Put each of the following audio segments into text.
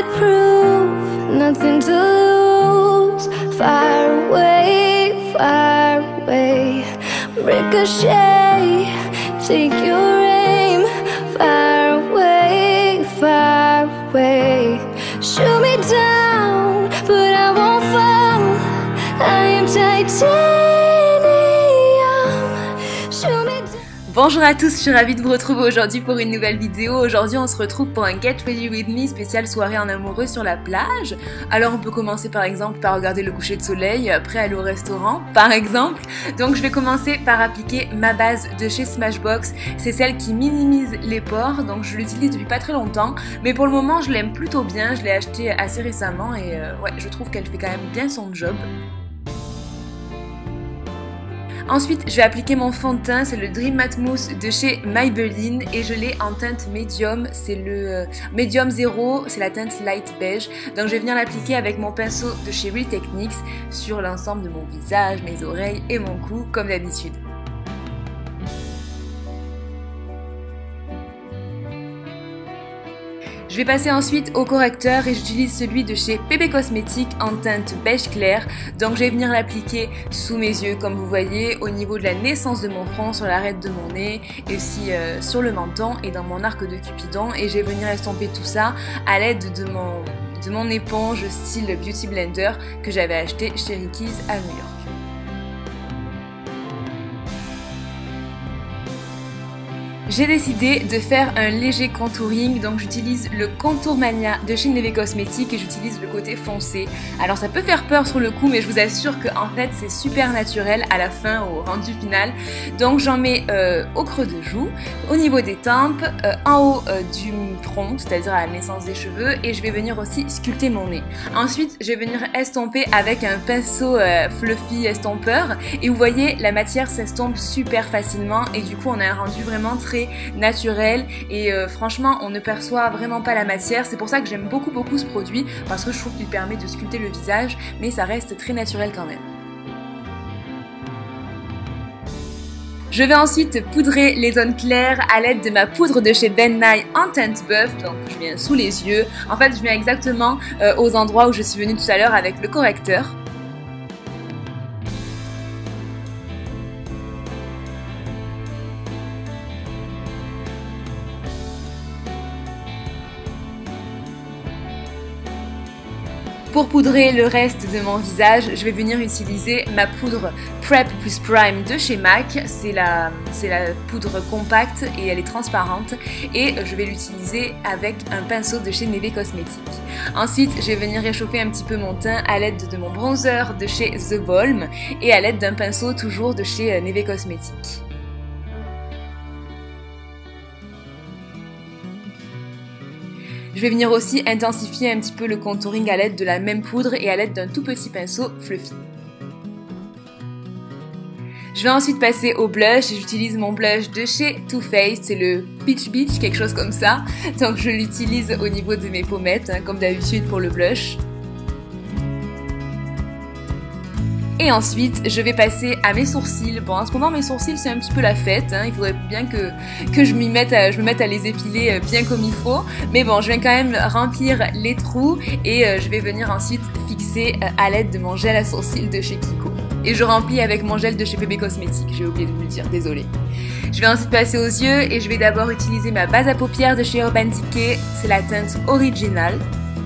bulletproof, nothing to lose. Far away, ricochet, take your aim. Far away, shoot me down, but I won't fall. I am titanium, shoot me down. Bonjour à tous, je suis ravie de vous retrouver aujourd'hui pour une nouvelle vidéo. Aujourd'hui on se retrouve pour un Get Ready With Me spécial soirée en amoureux sur la plage. Alors on peut commencer par exemple par regarder le coucher de soleil, après aller au restaurant par exemple. Donc je vais commencer par appliquer ma base de chez Smashbox. C'est celle qui minimise les pores, donc je l'utilise depuis pas très longtemps. Mais pour le moment je l'aime plutôt bien, je l'ai achetée assez récemment et ouais, je trouve qu'elle fait quand même bien son job. Ensuite, je vais appliquer mon fond de teint, c'est le Dream Matte Mousse de chez Maybelline et je l'ai en teinte médium, c'est le médium 0, c'est la teinte light beige. Donc je vais venir l'appliquer avec mon pinceau de chez Real Techniques sur l'ensemble de mon visage, mes oreilles et mon cou comme d'habitude. Je vais passer ensuite au correcteur et j'utilise celui de chez PB Cosmetics en teinte beige clair. Donc je vais venir l'appliquer sous mes yeux comme vous voyez, au niveau de la naissance de mon front, sur l'arête de mon nez et aussi sur le menton et dans mon arc de Cupidon. Et je vais venir estomper tout ça à l'aide de mon éponge style Beauty Blender que j'avais acheté chez Ricky's à New York. J'ai décidé de faire un léger contouring, donc j'utilise le Contour Mania de chez NEVE Cosmetics et j'utilise le côté foncé. Alors ça peut faire peur sur le coup, mais je vous assure que en fait c'est super naturel à la fin, au rendu final. Donc j'en mets au creux de joue, au niveau des tempes, en haut du front, c'est-à-dire à la naissance des cheveux, et je vais venir aussi sculpter mon nez. Ensuite je vais venir estomper avec un pinceau fluffy estompeur, et vous voyez la matière s'estompe super facilement et du coup on a un rendu vraiment très naturel et franchement on ne perçoit vraiment pas la matière. C'est pour ça que j'aime beaucoup ce produit, parce que je trouve qu'il permet de sculpter le visage mais ça reste très naturel quand même. Je vais ensuite poudrer les zones claires à l'aide de ma poudre de chez Ben Nye en teinte buff, donc je viens sous les yeux. En fait je viens exactement aux endroits où je suis venue tout à l'heure avec le correcteur. Pour poudrer le reste de mon visage, je vais venir utiliser ma poudre Prep plus Prime de chez MAC. C'est la poudre compacte et elle est transparente et je vais l'utiliser avec un pinceau de chez NEVE Cosmetics. Ensuite, je vais venir réchauffer un petit peu mon teint à l'aide de mon bronzer de chez The Balm et à l'aide d'un pinceau toujours de chez NEVE Cosmetics. Je vais venir aussi intensifier un petit peu le contouring à l'aide de la même poudre et à l'aide d'un tout petit pinceau fluffy. Je vais ensuite passer au blush et j'utilise mon blush de chez Too Faced, c'est le Peach Beach, quelque chose comme ça. Donc je l'utilise au niveau de mes pommettes, hein, comme d'habitude pour le blush. Et ensuite, je vais passer à mes sourcils. Bon, en ce moment, mes sourcils, c'est un petit peu la fête. Hein. Il faudrait bien que je me mette à les épiler bien comme il faut. Mais bon, je viens quand même remplir les trous et je vais venir ensuite fixer à l'aide de mon gel à sourcils de chez Kiko. Et je remplis avec mon gel de chez PB Cosmetics. J'ai oublié de vous le dire, désolée. Je vais ensuite passer aux yeux et je vais d'abord utiliser ma base à paupières de chez Urban Decay. C'est la teinte Original.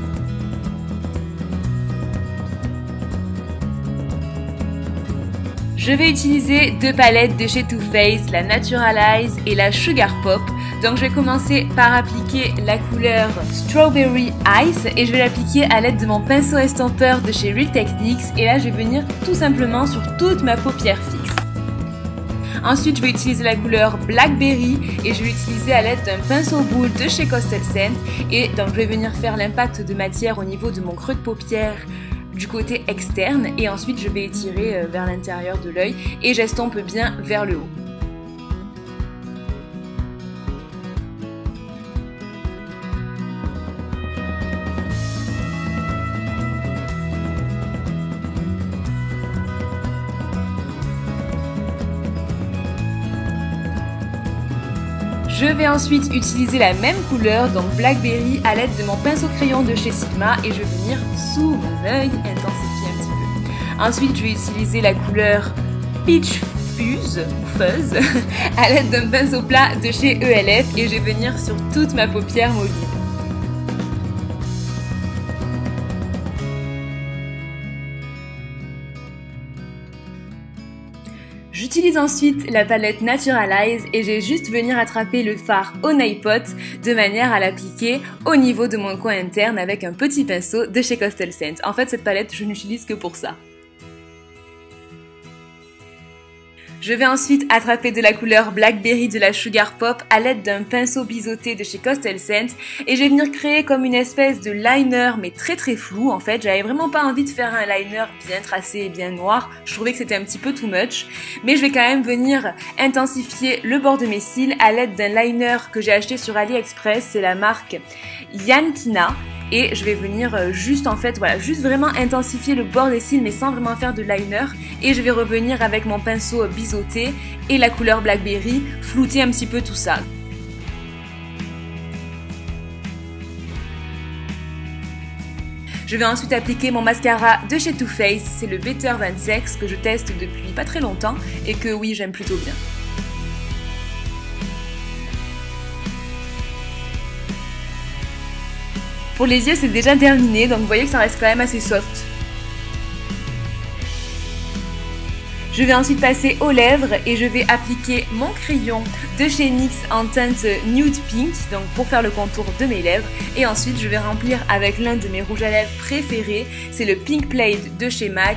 Je vais utiliser deux palettes de chez Too Faced, la Naturalize et la Sugar Pop. Donc je vais commencer par appliquer la couleur Strawberry Ice et je vais l'appliquer à l'aide de mon pinceau estompeur de chez Real Techniques. Et là je vais venir tout simplement sur toute ma paupière fixe. Ensuite je vais utiliser la couleur Blackberry et je vais l'utiliser à l'aide d'un pinceau boule de chez Coastal Scent. Et donc je vais venir faire l'impact de matière au niveau de mon creux de paupière du côté externe et ensuite je vais étirer vers l'intérieur de l'œil et j'estompe bien vers le haut. Je vais ensuite utiliser la même couleur, donc Blackberry, à l'aide de mon pinceau crayon de chez Sigma et je vais venir sous mon œil intensifier un petit peu. Ensuite, je vais utiliser la couleur Peach Fuzz à l'aide d'un pinceau plat de chez ELF et je vais venir sur toute ma paupière mobile. J'utilise ensuite la palette Naturalize et je vais juste venir attraper le fard au nail pot de manière à l'appliquer au niveau de mon coin interne avec un petit pinceau de chez Coastal Scent. En fait, cette palette, je n'utilise que pour ça. Je vais ensuite attraper de la couleur Blackberry de la Sugar Pop à l'aide d'un pinceau biseauté de chez Coastal Scent et je vais venir créer comme une espèce de liner mais très flou en fait. J'avais vraiment pas envie de faire un liner bien tracé et bien noir, je trouvais que c'était un petit peu too much, mais je vais quand même venir intensifier le bord de mes cils à l'aide d'un liner que j'ai acheté sur AliExpress, c'est la marque Yankina. Et je vais venir juste vraiment intensifier le bord des cils mais sans vraiment faire de liner. Et je vais revenir avec mon pinceau biseauté et la couleur Blackberry, flouter un petit peu tout ça. Je vais ensuite appliquer mon mascara de chez Too Faced, c'est le Better Than Sex que je teste depuis pas très longtemps et que oui, j'aime plutôt bien. Pour les yeux, c'est déjà terminé, donc vous voyez que ça reste quand même assez soft. Je vais ensuite passer aux lèvres et je vais appliquer mon crayon de chez NYX en teinte Nude Pink, donc pour faire le contour de mes lèvres. Et ensuite, je vais remplir avec l'un de mes rouges à lèvres préférés, c'est le Pink Plate de chez MAC.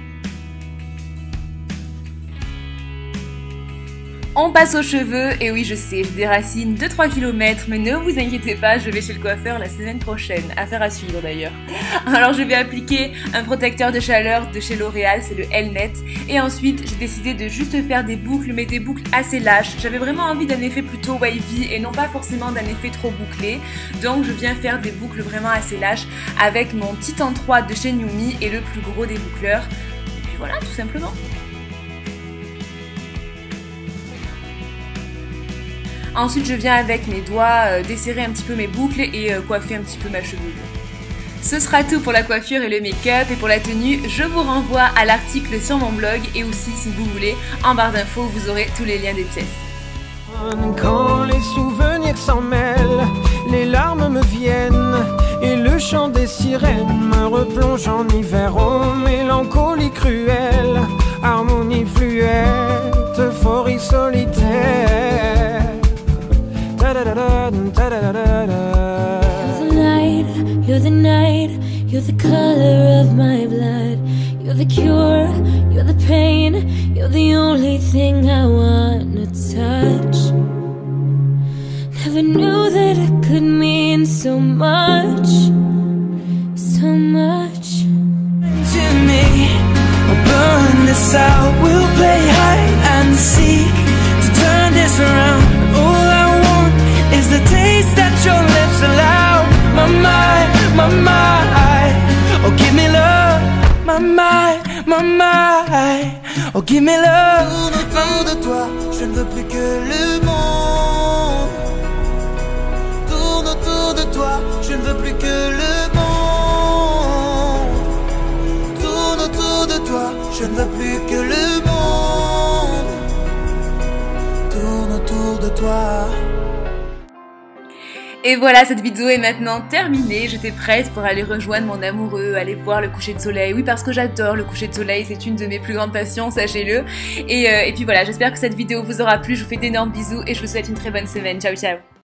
On passe aux cheveux, et oui je sais, je déracine 2-3 km, mais ne vous inquiétez pas, je vais chez le coiffeur la semaine prochaine, affaire à suivre d'ailleurs. Alors je vais appliquer un protecteur de chaleur de chez L'Oréal, c'est le Elnet, et ensuite j'ai décidé de juste faire des boucles, mais des boucles assez lâches. J'avais vraiment envie d'un effet plutôt wavy et non pas forcément d'un effet trop bouclé, donc je viens faire des boucles vraiment assez lâches avec mon Titan 3 de chez NewMe et le plus gros des boucleurs. Et puis voilà, tout simplement. Ensuite, je viens avec mes doigts desserrer un petit peu mes boucles et coiffer un petit peu ma chevelure. Ce sera tout pour la coiffure et le make-up, et pour la tenue, je vous renvoie à l'article sur mon blog et aussi, si vous voulez, en barre d'infos, vous aurez tous les liens des pièces. Quand les souvenirs s'en mêlent, les larmes me viennent et le chant des sirènes me replonge en hiver. Oh, mélancolie cruelle, harmonie fluette, euphorie solitaire. You're the night, you're the color of my blood. You're the cure, you're the pain, you're the only thing I wanna touch. Never knew that it could mean so much, so much. To me, we'll burn this out, we'll play hide and seek to turn this around. All I want is the taste that your lips allow. My mind, oh give me love. My mind, oh give me love. Tourne autour de toi, je ne veux plus que le monde. Tourne autour de toi, je ne veux plus que le monde. Tourne autour de toi, je ne veux plus que le monde. Tourne autour de toi. Et voilà, cette vidéo est maintenant terminée. J'étais prête pour aller rejoindre mon amoureux, aller voir le coucher de soleil. Oui, parce que j'adore le coucher de soleil, c'est une de mes plus grandes passions, sachez-le. Et puis voilà, j'espère que cette vidéo vous aura plu. Je vous fais d'énormes bisous et je vous souhaite une très bonne semaine. Ciao, ciao.